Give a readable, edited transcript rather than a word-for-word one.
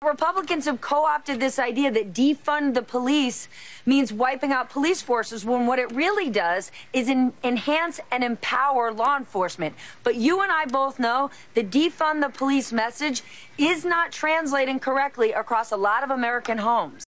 Republicans have co-opted this idea that defund the police means wiping out police forces, when what it really does is enhance and empower law enforcement. But you and I both know the defund the police message is not translating correctly across a lot of American homes.